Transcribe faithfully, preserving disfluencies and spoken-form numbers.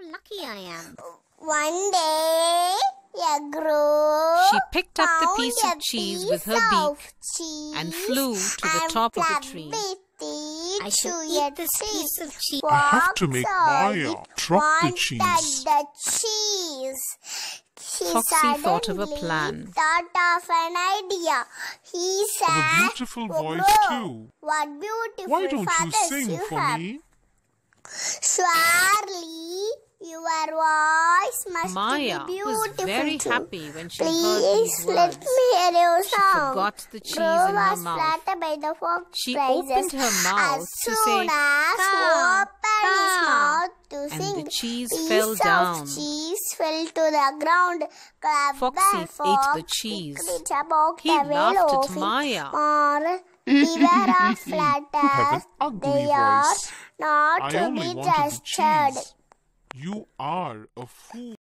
lucky I am. One day, a crow She picked up the found piece a of cheese piece with her beak of cheese and flew to the and top of the plucked tree. it I should to eat a this tree. piece of cheese. I have to Fox make saw Maya it, drop the wanted cheese. the cheese. He Foxy thought of a suddenly plan. Thought of an idea. He said, Have a beautiful "Oh, voice crow, too. what beautiful Why don't you feathers sing you for have. me? Surely your voice must Maya be was beautiful very too. happy when she heard Please these let words. me hear your She song. forgot the cheese Crow in her was mouth. flattered by the fox She praises. opened her mouth as to soon say, as he "Caw, opened his caw," mouth to and sing, the cheese piece fell of down. cheese fell to the ground. Clever Foxy ate fox the cheese. picked it up, walked He away laughed at laughing. Maya. Moral, beware of You have an flatters. ugly They are voice. not I to only be wanted the trusted. cheese. You are a fool.